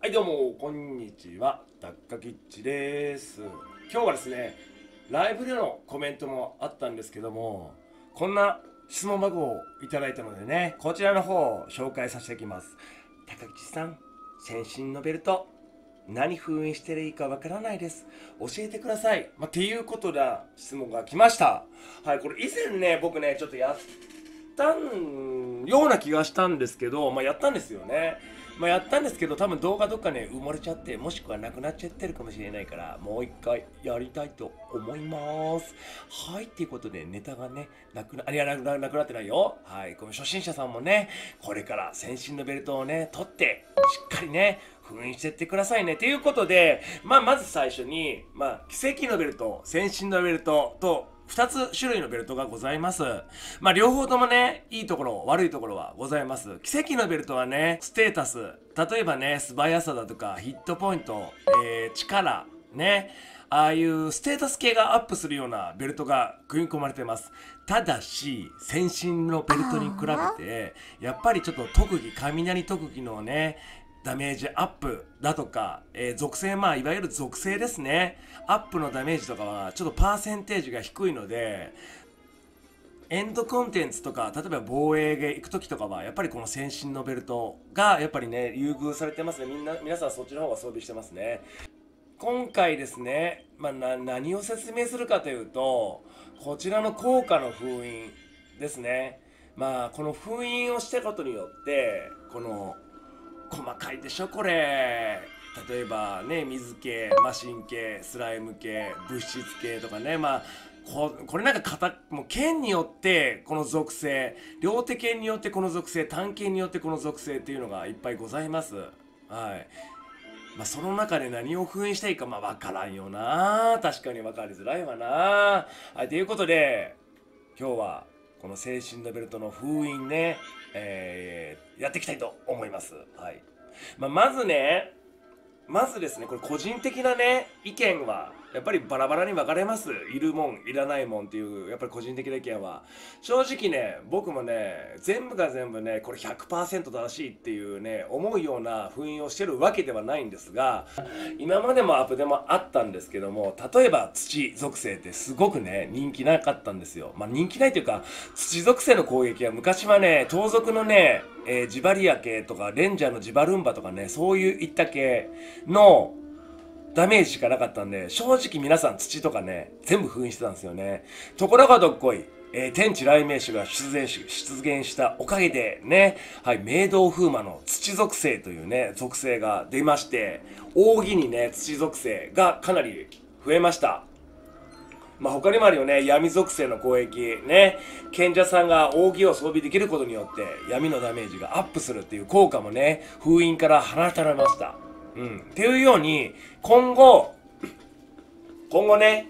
はい、どうも、こんにちは。ダッカキッチです。今日はですね、ライブでのコメントもあったんですけども、こんな質問箱をいただいたのでね、こちらの方を紹介させていきます。高吉さん、先進のベルト、何封印していいかわからないです。教えてください。っていうことで質問が来ました。はい、これ以前ね、僕ね、ちょっとやったような気がしたんですけど、やったんですよね。やったんですけど、多分動画どっかね、埋もれちゃって、もしくはなくなっちゃってるかもしれないから、もう一回やりたいと思います。はい、っていうことで、ネタがね、なくなってないよ。はい、この初心者さんもね、これから先進のベルトをね、取って、しっかりね、封印してってくださいね。ということで、まず最初に、奇跡のベルト、先進のベルトと、2つ種類のベルトがございます。両方ともね、いいところ、悪いところはございます。奇跡のベルトはね、ステータス、例えばね、素早さだとか、ヒットポイント、力、ね、ああいうステータス系がアップするようなベルトが組み込まれてます。ただし、先進のベルトに比べて、やっぱりちょっと特技、雷特技のね、ダメージアップだとか、属性、いわゆる属性ですね。アップのダメージとかは、ちょっとパーセンテージが低いので、エンドコンテンツとか、例えば防衛へ行く時とかは、やっぱりこの先進のベルトが、やっぱりね、優遇されてますね。皆さんそっちの方が装備してますね。今回ですね、何を説明するかというと、こちらの効果の封印ですね。この封印をしたことによって、この細かいでしょこれ。例えばね、水系、マシン系、スライム系、物質系とかね、これなんかもう剣によってこの属性、両手剣によってこの属性、単剣によってこの属性っていうのがいっぱいございます。はい。その中で何を封印したいかわからんよな。確かにわかりづらいわな。はい、ということで、今日はこの精神のベルトの封印ね、やっていきたいと思います。はい。まずですね、これ個人的なね、意見は、やっぱりバラバラに分かれます。いるもん、いらないもんっていう、やっぱり個人的な意見は。正直ね、僕もね、全部が全部ね、これ100%正しいっていうね、思うような封印をしてるわけではないんですが、今までもアップでもあったんですけども、例えば土属性ってすごくね、人気なかったんですよ。人気ないというか、土属性の攻撃は昔はね、盗賊のね、ジバリア系とか、レンジャーのジバルンバとかね、そういった系のダメージしかなかったんで、正直皆さん土とかね、全部封印してたんですよね。ところがどっこい、天地雷鳴種が出現したおかげでね、はい、明道風魔の土属性というね、属性が出まして、扇にね、土属性がかなり増えました。他にもあるよね、闇属性の攻撃ね、賢者さんが扇を装備できることによって闇のダメージがアップするっていう効果もね、封印から放たれました。っていうように、今後ね、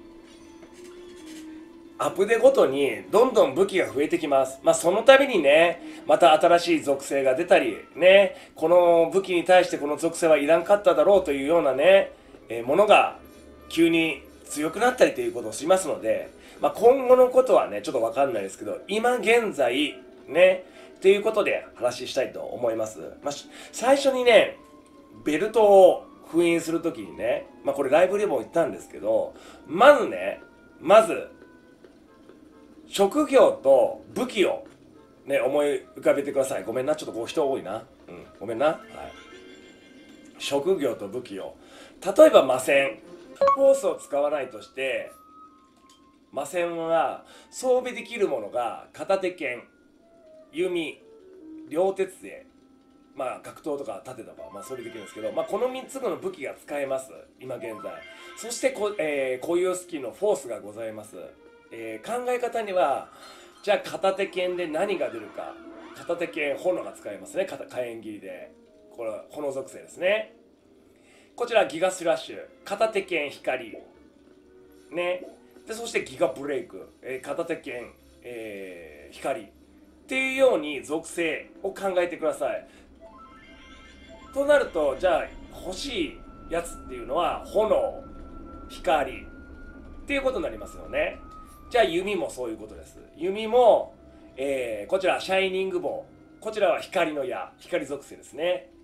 アップデごとにどんどん武器が増えてきます。その度にね、また新しい属性が出たり、ね、この武器に対してこの属性はいらんかっただろうというようなね、ものが急に強くなったりということをしますので、今後のことはね、ちょっとわかんないですけど、今現在、ね、ということで話したいと思います。最初にね、ベルトを封印するときにね、これライブでも言ったんですけど、まず、職業と武器をね、思い浮かべてください。ごめんな、ちょっと人多いな。ごめんな。はい。職業と武器を。例えば魔戦。フォースを使わないとして、魔戦は装備できるものが片手剣、弓、両鉄勢、格闘とか盾とか、装備できるんですけど、この3つの武器が使えます。今現在。そして固有スキルのフォースがございます。考え方には、じゃあ片手剣で何が出るか。片手剣、炎が使えますね。火炎切りで。これは炎属性ですね。こちらギガスラッシュ。片手剣光。ね。で、そしてギガブレイク。片手剣、光。っていうように属性を考えてください。となると、じゃあ欲しいやつっていうのは炎、光っていうことになりますよね。じゃあ弓もそういうことです。弓も、こちらシャイニングボウ、こちらは光の矢、光属性ですね。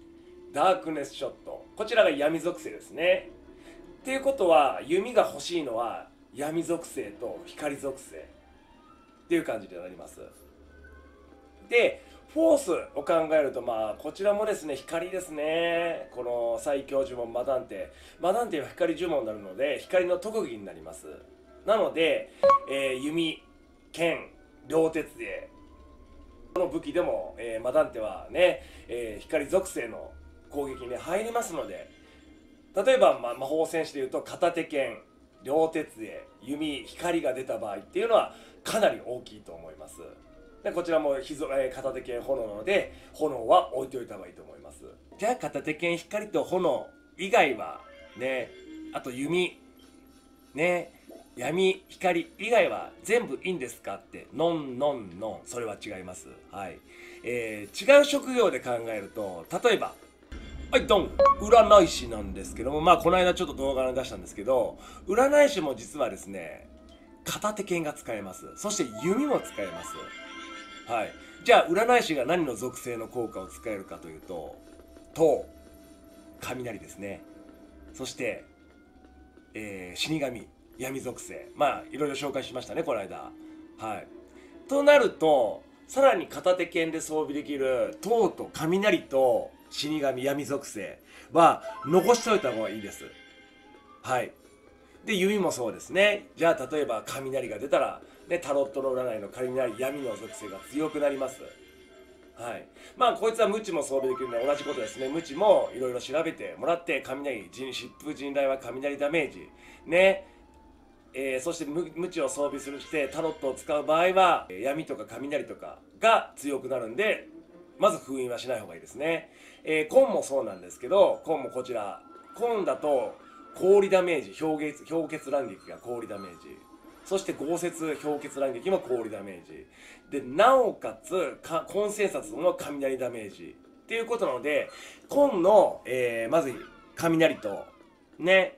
ダークネスショット、こちらが闇属性ですね。っていうことは弓が欲しいのは闇属性と光属性っていう感じになります。でフォースを考えると、こちらもですね光ですね。この最強呪文マダンテは光呪文になるので光の特技になります。なので、弓、剣、両鉄でこの武器でも、マダンテはね、光属性の攻撃に入りますので、例えば、魔法戦士でいうと片手剣、両鉄で弓、光が出た場合っていうのはかなり大きいと思います。でこちらも片手剣炎なので炎は置いておいた方がいいと思います。じゃあ片手剣光と炎以外はね、あと弓ね、闇光以外は全部いいんですかって、ノンノンノン、それは違います。はい、違う職業で考えると、例えばはいドン、占い師なんですけども、この間ちょっと動画に出したんですけど、占い師も実はですね片手剣が使えます。そして弓も使えます。はい、じゃあ占い師が何の属性の効果を使えるかというと、塔、雷ですね。そして、死神、闇属性、いろいろ紹介しましたねこの間。はい、となるとさらに片手剣で装備できる塔と雷と死神、闇属性は残しておいた方がいいです。はい、で弓もそうですね。じゃあ例えば雷が出たら、ね、タロットの占いの雷、闇の属性が強くなります。はい、こいつは無知も装備できるので同じことですね。無知もいろいろ調べてもらって、雷、疾風陣雷は雷ダメージね、そして無知を装備するしてタロットを使う場合は闇とか雷とかが強くなるんで、まず封印はしない方がいいですね。コンもそうなんですけど、コンもこちらコンだと氷ダメージ、氷結乱撃が氷ダメージ、そして豪雪氷結乱撃も氷ダメージで、なおかつコンセンサスの雷ダメージっていうことなので、コンの、まず雷とね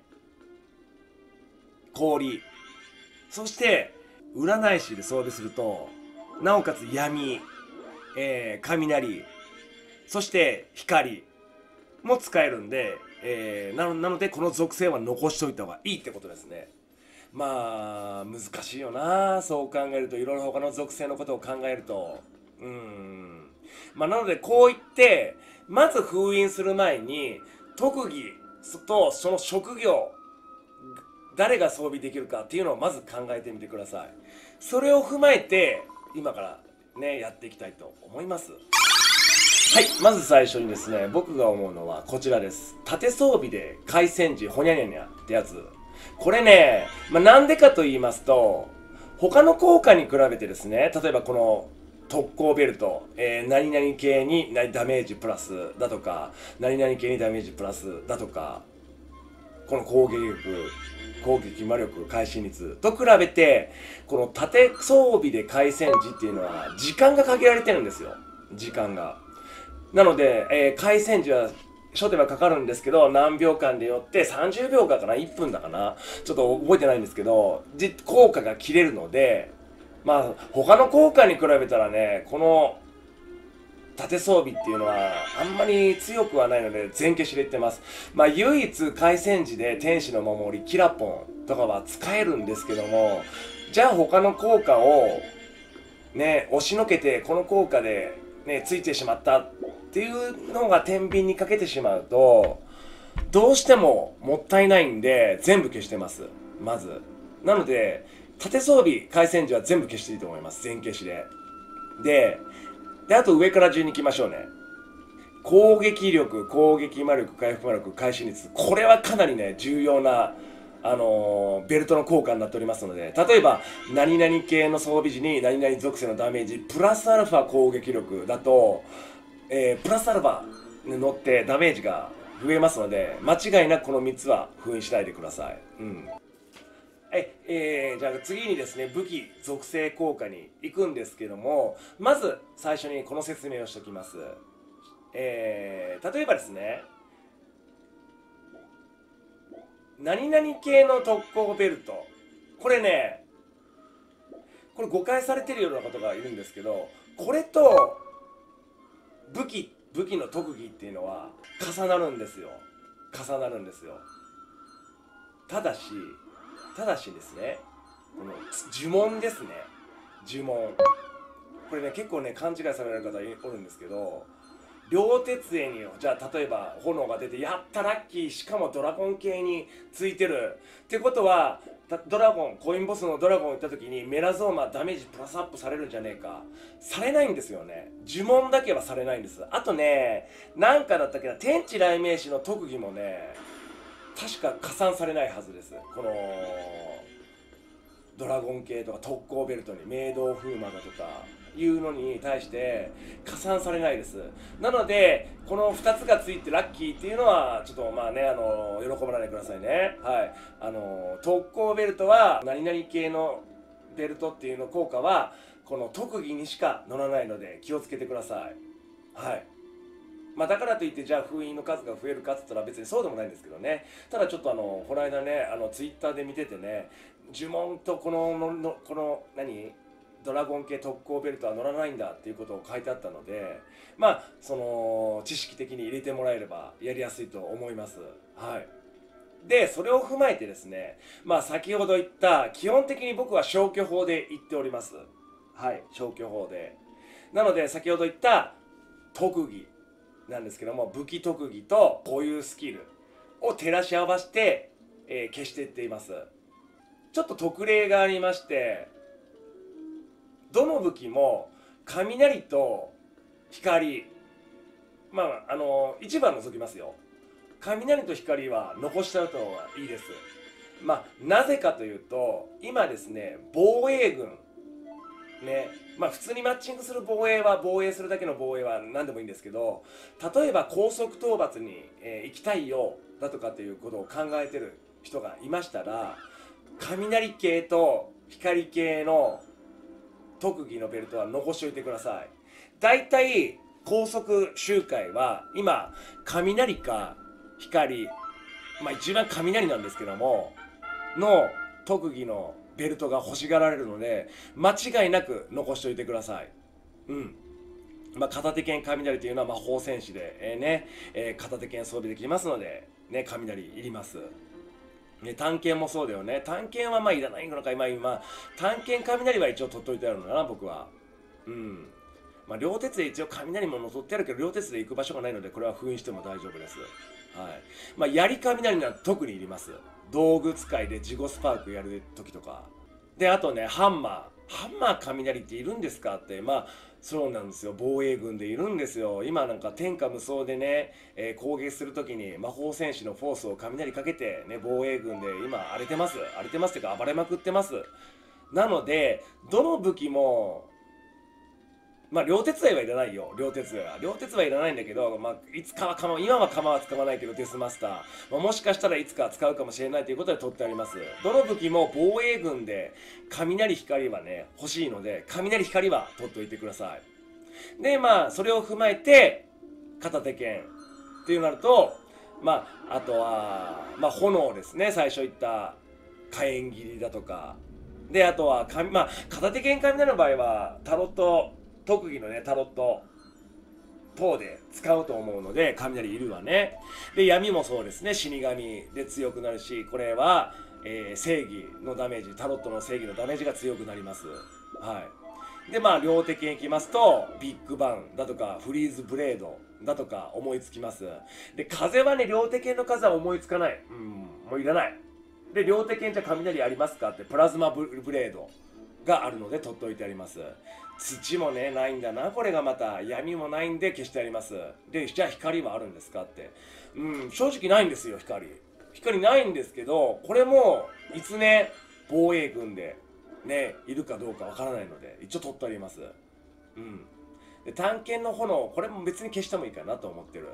氷、そして占い師で装備するとなおかつ闇、雷、そして光も使えるんで、なのでこの属性は残しておいた方がいいってことですね。難しいよな、そう考えると。いろいろ他の属性のことを考えるとなのでこう言って、まず封印する前に特技とその職業、誰が装備できるかっていうのをまず考えてみてください。それを踏まえて今からねやっていきたいと思います。はい、まず最初にですね、僕が思うのはこちらです。縦装備で回戦時ほにゃにゃにゃってやつ。これね、なんでかと言いますと、他の効果に比べてですね、例えばこの特攻ベルト、何々系にダメージプラスだとか、何々系にダメージプラスだとか、この攻撃魔力、会心率と比べて、この縦装備で回戦時っていうのは時間が限られてるんですよ。時間が。なので、回戦時は初手はかかるんですけど、何秒間でよって30秒間かな、1分だかな、ちょっと覚えてないんですけど、効果が切れるので、他の効果に比べたらね、この縦装備っていうのはあんまり強くはないので全消しで言ってます。唯一回戦時で天使の守り、キラポンとかは使えるんですけども、じゃあ他の効果をね押しのけてこの効果でねついてしまったっていうのが天秤にかけてしまうと、どうしてももったいないんで全部消してます、まず。なので縦装備回戦時は全部消していいと思います、全消しで。であと上から順にいきましょうね。攻撃力、攻撃魔力、回復魔力、会心率、これはかなりね重要なベルトの効果になっておりますので、例えば何々系の装備時に何々属性のダメージプラスアルファ攻撃力だと、プラスアルファに乗ってダメージが増えますので、間違いなくこの3つは封印しないでください。じゃあ次にですね、武器属性効果に行くんですけども、まず最初にこの説明をしておきます。例えばですね、何々系の特攻ベルト、これね、これ誤解されてるようなことがいるんですけど、これと武器武器の特技っていうのは重なるんですよ。重なるんですよ。ただしですね、この呪文ですね。呪文、これね結構ね勘違いされる方おるんですけど、両鉄影にじゃあ例えば炎が出てやったラッキー、しかもドラゴン系についてるってことは、ドラゴンコインボスのドラゴンを撃った時にメラゾーマダメージプラスアップされるんじゃねえか、されないんですよね。呪文だけはされないんです。あとね、なんかだったっけな、天地雷鳴士の特技もね確か加算されないはずです。このドラゴン系とか特攻ベルトに明道風魔だとかいうのに対して加算されないです。なのでこの2つがついてラッキーっていうのはちょっとまあね、喜ばないでくださいね。はい、特攻ベルトは何々系のベルトっていうの効果はこの特技にしか乗らないので気をつけてください。はい、まあ、だからといってじゃあ封印の数が増えるかっつったら別にそうでもないんですけどね。ただちょっとこの間ねツイッターで見ててね、呪文とこのドラゴン系特攻ベルトは乗らないんだっていうことを書いてあったので、まあその知識的に入れてもらえればやりやすいと思います。はい。でそれを踏まえてですね、まあ先ほど言った基本的に僕は消去法で言っております。はい、消去法で。なので先ほど言った特技なんですけども、武器特技と固有スキルを照らし合わせて、消していっています。ちょっと特例がありまして、どの武器も雷と光、まあ一番除きますよ。雷と光は残しちゃうといいです。まあなぜかというと、今ですね防衛軍ね、まあ普通にマッチングする防衛は防衛するだけの防衛は何でもいいんですけど、例えば高速討伐に、行きたいよだとかっていうことを考えてる人がいましたら、雷系と光系の特技のベルトは残しておいてください。だいたい高速周回は今雷か光、まあ一番雷なんですけどもの特技のベルトが欲しがられるので間違いなく残しておいてください。うん。まあ、片手剣雷というのは魔法戦士で、片手剣装備できますので、ね、雷いります。ね、単剣もそうだよね。単剣はまあいらないのか、今、単剣雷は一応取っといてあるのかな、僕は。うん。まあ、両鉄で一応雷も取ってあるけど、両鉄で行く場所がないので、これは封印しても大丈夫です。はい。まあ、槍雷には特にいります。道具使いでジゴスパークやる時とか。で、あとね、ハンマー雷っているんですかって、まあ、そうなんですよ。防衛軍でいるんですよ。今なんか天下無双でね、攻撃するときに魔法戦士のフォースを雷かけて、ね、防衛軍で今荒れてます。荒れてますっていうか暴れまくってます。なので、どの武器も、まあ、両鉄材はいらないよ。両鉄はいらないんだけど、まあ、いつかは今は構は使わないけど、デスマスター。まあ、もしかしたらいつか使うかもしれないということで取ってあります。どの武器も防衛軍で、雷光はね、欲しいので、雷光は取っておいてください。で、まあ、それを踏まえて、片手剣っていうなると、まあ、あとは、まあ、炎ですね。最初言った、火炎切りだとか。で、あとは、まあ、片手剣雷の場合は、タロット、特技のねタロット等で使うと思うので、雷いるわね。で闇もそうですね、死神で強くなるし、これは、正義のダメージ、タロットの正義のダメージが強くなります。はい。でまあ両手剣いきますとビッグバンだとかフリーズブレードだとか思いつきます。で風はね、両手剣の数は思いつかない。もういらない。で両手剣じゃ雷ありますかって、プラズマブレードがあるので取っておいてあります。土もねないんだな、これがまた。闇もないんで消してあります。でじゃあ光はあるんですかって、正直ないんですよ。光ないんですけど、これもいつね防衛軍でねいるかどうかわからないので一応取ってあります。で探検の炎、これも別に消してもいいかなと思ってる。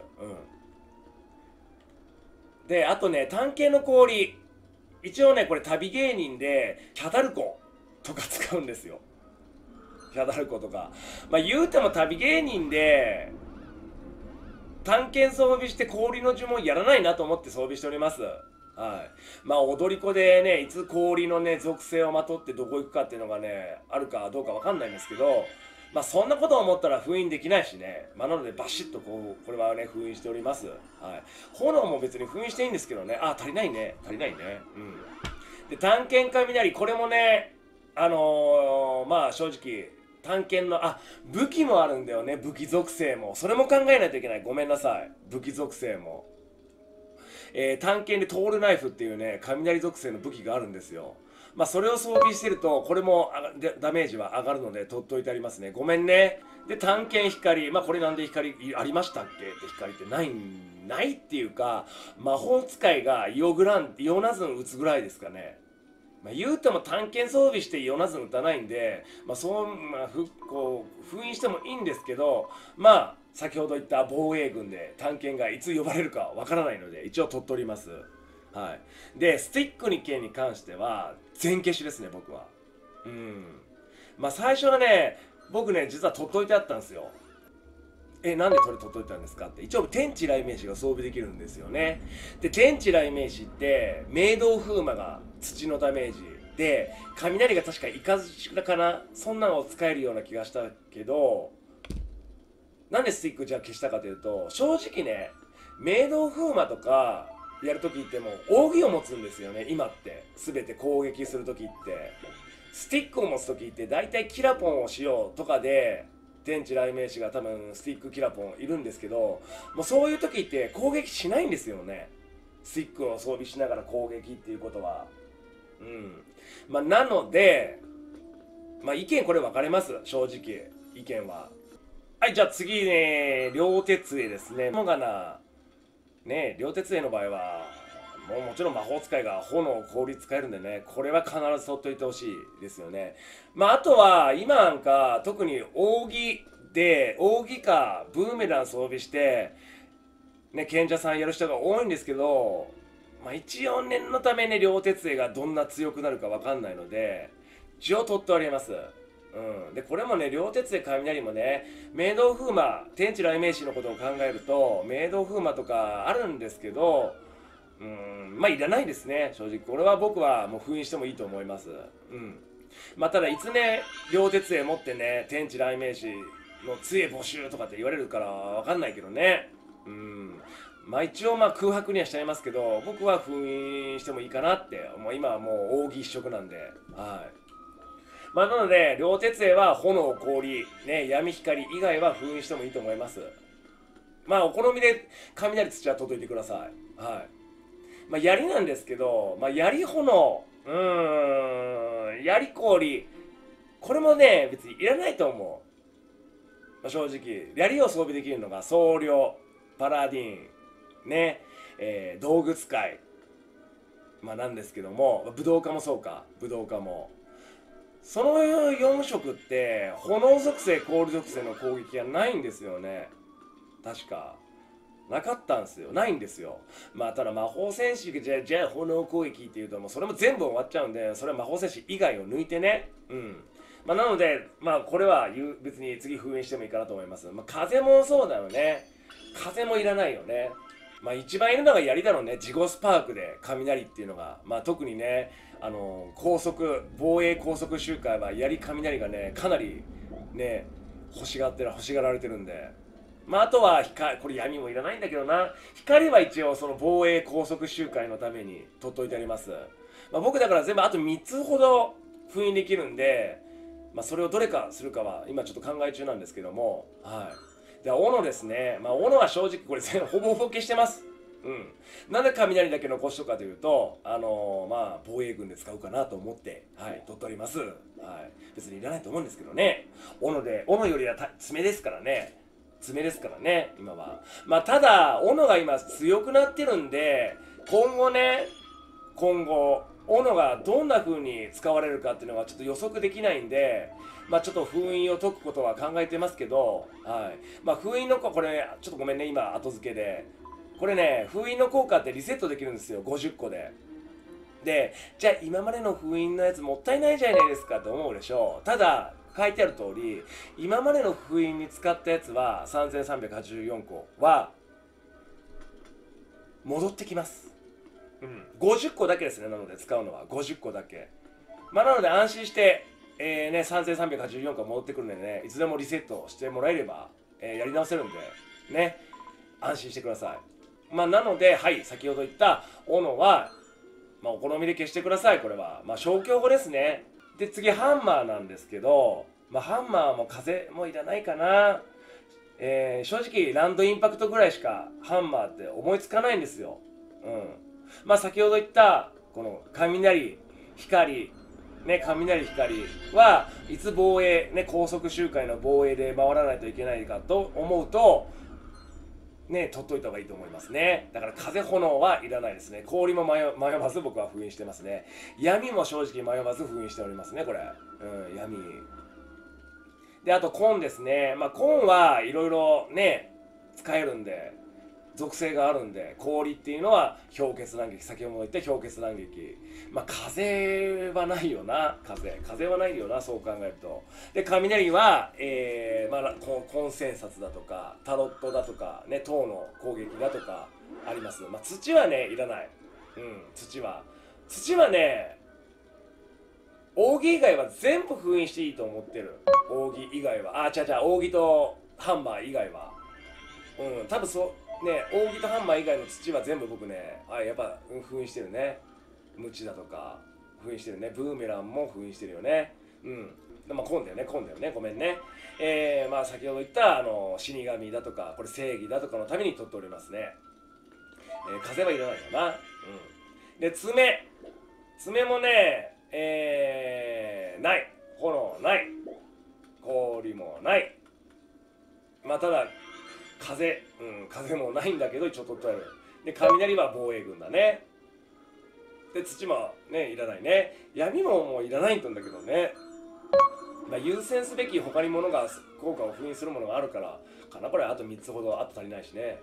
であとね、探検の氷、一応ねこれ旅芸人でキャダルコとか使うんですよ。キャダルコとか、まあ言うても旅芸人で探検装備して氷の呪文やらないなと思って装備しております。はい。まあ踊り子でね、いつ氷のね属性をまとってどこ行くかっていうのがねあるかどうかわかんないんですけど、 まあそんなことを思ったら封印できないしね。まあなのでバシッとこれはね、封印しております。はい。炎も別に封印していいんですけどね。あ、足りないね。足りないね。うん。で、探検雷、これもね、まあ正直、探検の、武器もあるんだよね。武器属性も。それも考えないといけない。ごめんなさい。武器属性も。探検でトールナイフっていうね、雷属性の武器があるんですよ。まあ、それを装備してると、これもダメージは上がるので、取っといてありますね。ごめんね。で、探検光。まあ、これなんで光ありましたっけって光ってないっていうか、魔法使いがイオナズン打つぐらいですかね。まあ、言うても探検装備してイオナズン打たないんで、まあ、封印してもいいんですけど、まあ、先ほど言った防衛軍で探検がいつ呼ばれるかわからないので、一応取っております。はい。で、スティックに剣に関しては、全消しですね、僕は。うん。まあ、最初はね、僕ね、実は取っといてあったんですよ。なんでこれ取っといたんですかって。一応、天地雷鳴士が装備できるんですよね。で、天地雷鳴士って、明道風魔が土のダメージで、雷が確かイカズチかな、そんなのを使えるような気がしたけど、なんでスティックじゃあ消したかというと、正直ね、明道風魔とかやるときってもう扇を持つんですよね、今って。すべて攻撃するときって。スティックを持つときって大体キラポンをしようとかで、天地雷鳴士が多分スティックキラポンいるんですけど、もうそういうときって攻撃しないんですよね。スティックを装備しながら攻撃っていうことは。うん。まあなので、まあ意見これ分かれます、正直。意見は。はい、じゃあ次ね、両鉄杖ですね。モガナ、ね、両鉄杖の場合は、もちろん魔法使いが炎を氷使えるんでね、これは必ず取っといてほしいですよね。まあ、あとは、今なんか、特に扇で、扇かブーメラン装備して、ね、賢者さんやる人が多いんですけど、まあ、一応念のためね、両鉄杖がどんな強くなるかわかんないので、一応取っております。うん、でこれもね、両鉄で雷もね、明道風魔、天地雷鳴士のことを考えると、明道風魔とかあるんですけど、まあいらないですね、正直。これは僕はもう封印してもいいと思います。うん。まあただ、いつね、両鉄で持ってね、天地雷鳴士の杖募集とかって言われるからわかんないけどね。うん。まあ一応まあ空白にはしちゃいますけど、僕は封印してもいいかなって、もう今はもう扇一色なんで、はい。まあ、なので、両鉄杖は炎、氷、ね、闇、光以外は封印してもいいと思います。まあ、お好みで雷土は届いてください。はい。まあ、槍なんですけど、まあ、槍炎、槍氷、これもね、別にいらないと思う。まあ、正直、槍を装備できるのが僧侶、パラディン、ね、道具使い、まあ、なんですけども、武道家もそうか、武道家も。その4色って炎属性、氷属性の攻撃がないんですよね。確か。なかったんですよ。ないんですよ。まあ、ただ魔法戦士がじゃあ炎攻撃っていうと、もうそれも全部終わっちゃうんで、それは魔法戦士以外を抜いてね。うん。まあ、なので、まあ、これは別に次封印してもいいかなと思います。まあ、風もそうだよね。風もいらないよね。まあ一番いるのが槍だろうね。ジゴスパークで雷っていうのが。まあ特にね、防衛高速周回は槍雷がね、かなりね、欲しがられてるんで。まああとはこれ闇もいらないんだけどな。光は一応その防衛高速周回のために取っといてあります。まあ僕だから全部あと3つほど封印できるんで、まあそれをどれかするかは今ちょっと考え中なんですけども、はい。で、斧ですね。まあ、斧は正直これほぼほぼ消してます。うん。なんで雷だけ残しとくかというと、まあ、防衛軍で使うかなと思って、はい、取っております。はい。別にいらないと思うんですけどね。斧よりは爪ですからね。爪ですからね、今は。まあ、ただ、斧が今強くなってるんで、今後、斧がどんな風に使われるかっていうのはちょっと予測できないんで、まあちょっと封印を解くことは考えてますけど、はい。まあ封印のこれ、ちょっとごめんね、今後付けで。これね、封印の効果ってリセットできるんですよ、50個で。で、じゃあ今までの封印のやつもったいないじゃないですかと思うでしょう。ただ、書いてある通り、今までの封印に使ったやつは、3384個は、戻ってきます。うん。50個だけですね、なので使うのは。50個だけ。まあなので安心して 3384回戻ってくるんでね、いつでもリセットしてもらえれば、やり直せるんでね、安心してください。なので、はい、先ほど言った斧は、お好みで消してください。これは消去法ですね。で次ハンマーなんですけど、ハンマーも風もいらないかな。正直ランドインパクトぐらいしかハンマーって思いつかないんですよ。先ほど言ったこの雷光ね、雷光はいつ防衛ね、高速周回の防衛で回らないといけないかと思うとね、取っといた方がいいと思いますね。だから風炎はいらないですね。氷も迷わず僕は封印してますね。闇も正直迷わず封印しておりますね、これ。闇。で、あと紺ですね。紺はいろいろね、使えるんで、属性があるんで、氷っていうのは氷結乱撃、先ほども言った氷結乱撃。風はないよな、風はないよな、そう考えると。で、雷は、コンセンサスだとか、タロットだとか、ね、塔の攻撃だとかあります。土はね、いらない。土はね、扇以外は全部封印していいと思ってる。扇以外は。扇とハンマー以外は。多分ね、扇とハンマー以外の土は全部僕ね、やっぱ封印してるね。ムチだとか封印してるね。ブーメランも封印してるよね。紺だよね、ごめんね。先ほど言った死神だとか、これ正義だとかのために取っておりますね。風はいらないよな。で、爪もね、ない。炎ない。氷もない。ただ風もないんだけど一応取ってある。で、雷は防衛軍だね。で、土もね、いらないね。闇もいらないんだけどね。優先すべき他に物が効果を封印するものがあるからかな。これあと3つほどあと足りないしね。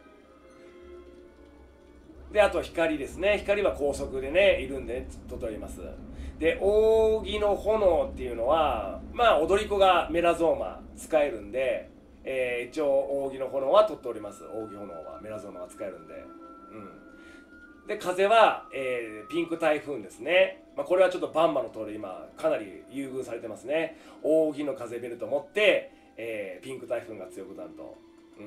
で、あと光ですね。光は高速でね、いるんで取っております。で、扇の炎っていうのは踊り子がメラゾーマ使えるんで、一応扇の炎は取っております。扇炎はメラゾーマが使えるんで。で、風は、ピンク台風ですね。これはちょっとバンマの通り今かなり優遇されてますね。扇の風ベルト持って、ピンク台風が強くなると。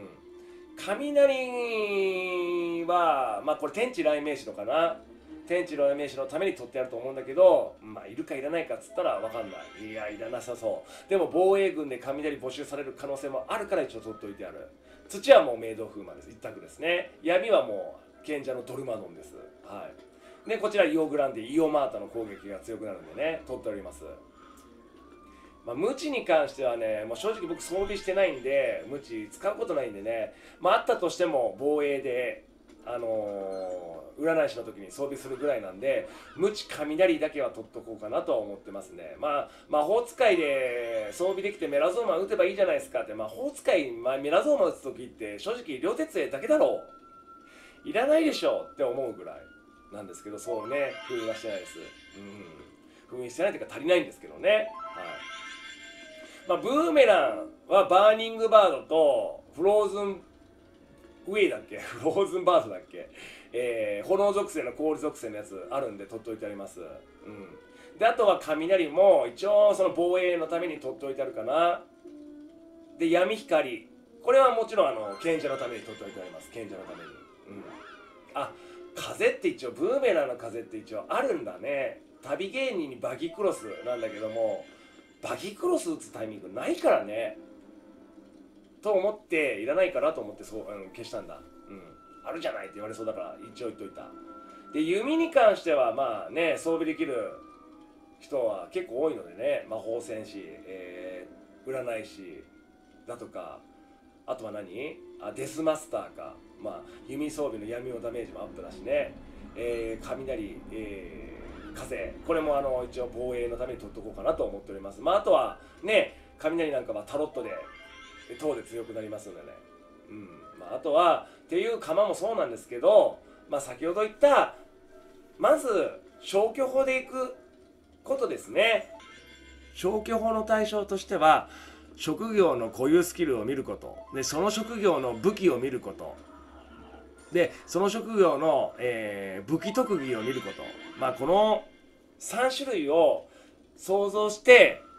雷はこれ天地雷鳴士のかな。天地雷鳴士のために取ってやると思うんだけど、いるかいらないかっつったら分かんない。いや、いらなさそう。でも防衛軍で雷募集される可能性もあるから一応取っておいてやる。土はもう明道風魔です。一択ですね。闇はもう賢者のドルマドンです。で、こちらイオグランディ、イオマータの攻撃が強くなるんでね、取っております。無知に関してはね、正直僕装備してないんで、無知使うことないんでね、あったとしても防衛で、占い師の時に装備するぐらいなんで、無知雷だけは取っとこうかなとは思ってますね。魔法使いで装備できてメラゾーマ打てばいいじゃないですかって。魔法使い、メラゾーマ打つ時って正直両鉄兵だけだろう、いらないでしょって思うぐらいなんですけど、そうね、封印はしてないです。封印してないというか足りないんですけどね。ブーメランはバーニングバードとフローズンウェイだっけフローズンバードだっけ、炎属性の氷属性のやつあるんで取っといてあります。で、あとは雷も一応その防衛のために取っておいてあるかな。で、闇光、これはもちろん賢者のために取っておいてあります。賢者のために。風って一応ブーメランの風って一応あるんだね。旅芸人にバギクロスなんだけども、バギクロス打つタイミングないからねと思って、いらないかなと思って消したんだ。あるじゃないって言われそうだから一応言っといた。で、弓に関しては装備できる人は結構多いのでね、魔法戦士、占い師だとか、あとはデスマスターか。弓装備の闇のダメージもアップだしね。雷、風、これも一応防衛のために取っとこうかなと思っております。あとはね、雷なんかはタロットで塔で強くなりますのでね。あとはっていう釜もそうなんですけど、先ほど言ったまず消去法でいくことですね。消去法の対象としては職業の固有スキルを見ることで、その職業の武器を見ることで、その職業の、武器特技を見ること、この3種類を想像して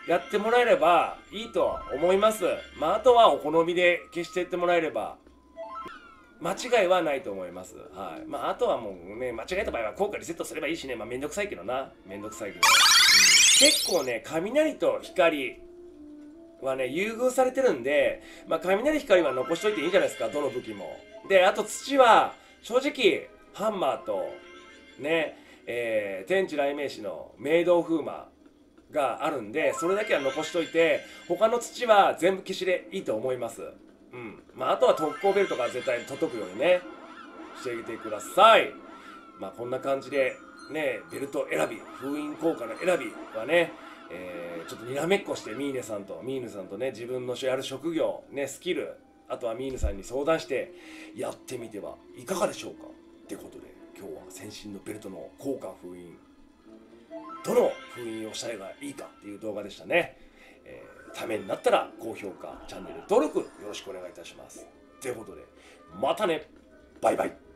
やってもらえればいいと思います。まあ、あとはお好みで消していってもらえれば間違いはないと思います。はい。まあ、あとはもうね、間違えた場合は効果リセットすればいいしね、まあ、めんどくさいけどな。めんどくさいけど。結構ね、雷と光はね、優遇されてるんで、まあ、雷光は残しといていいんじゃないですか、どの武器も。で、あと土は、正直、ハンマーと、ね、天地雷鳴士の明道風魔があるんで、それだけは残しといて、他の土は全部消しでいいと思います。うん。まあ、あとは特攻ベルトが絶対届くようにね、してあげてください。まあ、こんな感じで、ね、ベルト選び、封印効果の選びはね、ちょっとにらめっこしてミーヌさんとね、自分のやる職業、ね、スキル、あとはミーヌさんに相談してやってみてはいかがでしょうかってことで、今日は先進のベルトの効果封印、どの封印をしたらいいかっていう動画でしたね。ためになったら高評価、チャンネル登録よろしくお願いいたします。ということで、またね、バイバイ。